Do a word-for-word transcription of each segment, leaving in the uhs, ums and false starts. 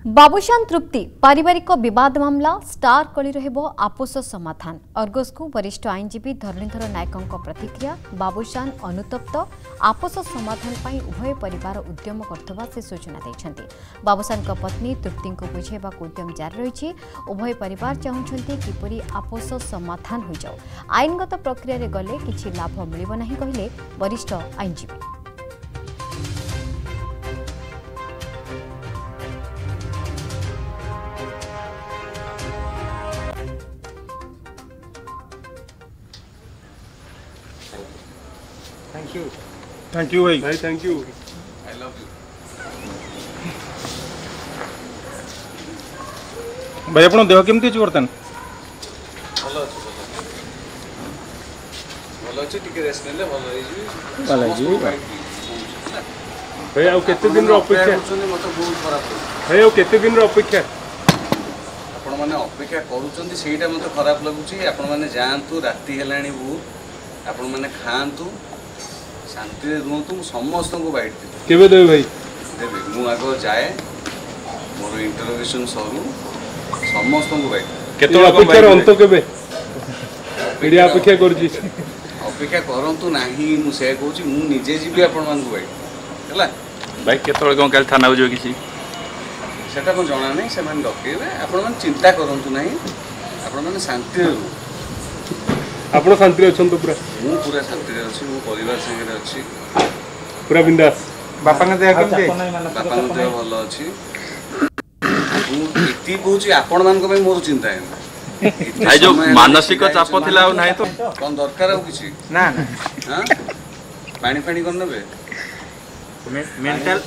बाबूशान तृप्ति पारिवारिक विवाद मामला स्टार कली रहिबो आपोष समाधान अर्गस को वरिष्ठ आईनजीवी धरणीधर नायकों प्रतिक्रिया बाबूशान अनुतप्त आपोष समाधान पाई उभय परिवार उद्यम करथबा से सूचना दैछन्ति। बाबूशान को पत्नी तृप्ति को बुझेबा उद्यम जारी रहिछि। उभय परिवार चाहुछन्ति किपरि आपोष समाधान हो जाओ। आईनगत प्रक्रिया रे गले किछि लाभ मिलिबो नाही कहिले वरिष्ठ आईनजीवी। Thank you. Thank you भाई भाई thank you. I love you. भाई अपन देह केमती अछि बर्तन भलो अछि भलो अछि टिके रेस्ट नेले भलो होई जी भलो जी भाई आउ केते दिन रो अपेक्षा मते बहुत खराब भाई आउ केते दिन रो अपेक्षा आपण माने अपेक्षा करूचंदी सेटा मते खराब लागुची। आपण माने जांतु राती हेलाणी बहुत आपण माने खांतु शांति रे रुहतु समस्त को बाइट केबे देबे भाई देबे मु आगो जाए मोर इंटरोगेशन सरू समस्त को बाइट केतो अपेक्षा रो अंत केबे मीडिया अपेक्षा करजी अपेक्षा करंतु नाही मु से कहूची मु निजे जीबी आपण मान को बाइट हला भाई केतोळे कोन काल थाना जो किसी सेटा को जणा नै से मान डकेबे आपण मान चिंता करंतु नाही आपण मान शांति रे आपण शांति रे अछन तो पूरा मु पूरा शांति रे अछि मु परिवार संगे रे अछि पूरा बिंदास बापा ने देह केमते बापा ने देह भलो अछि मु इति कहूची आपण मान को मोर चिंता है भाई जो मानसिक चाप थिला नाही तो कोन दरकार हो किछि ना ना हां पानी पानी कोन नेबे मेंटल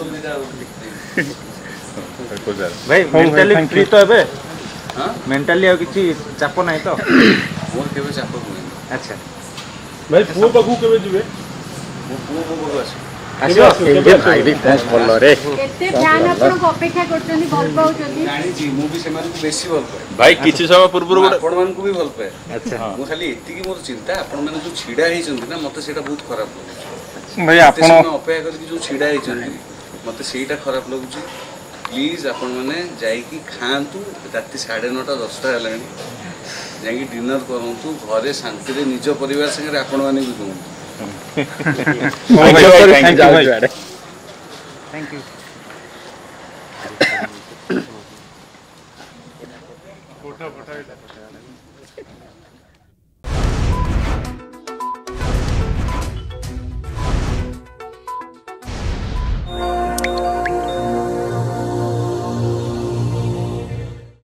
भाई मेंटली फ्री तो हेबे हां मेंटली आ किछि चाप नाही तो मोर केबे चाप होई अच्छा भाई पुओ बाबू केबे जिवे मो पुओ बाबू अछि आसो ए भाई भी कौन बोल रे केते ध्यान अपन को अपेक्षा करछनी भल पाउछनी जानि जी मु भी सेमान को बेसी भल पाए भाई किछि समय पूर्व आपण मान को भी भल पाए अच्छा मु खाली एति की मोर चिंता आपण माने जो छिडा हेइ छथि ना मते सेटा बहुत खराब लागुଛି भाई आपण अपेक्षा करके जो छिडा हेइ छथि मते सेटा खराब लागुଛି। प्लीज आपण माने जाई की खांतु राति साढ़े नौ टा दस टा हलानी जाई डिनर करंतु घरे शांति रे निज परिवार संगे आपण माने भी रहंतु। थैंक यू भाई थैंक यू फोटो फोटो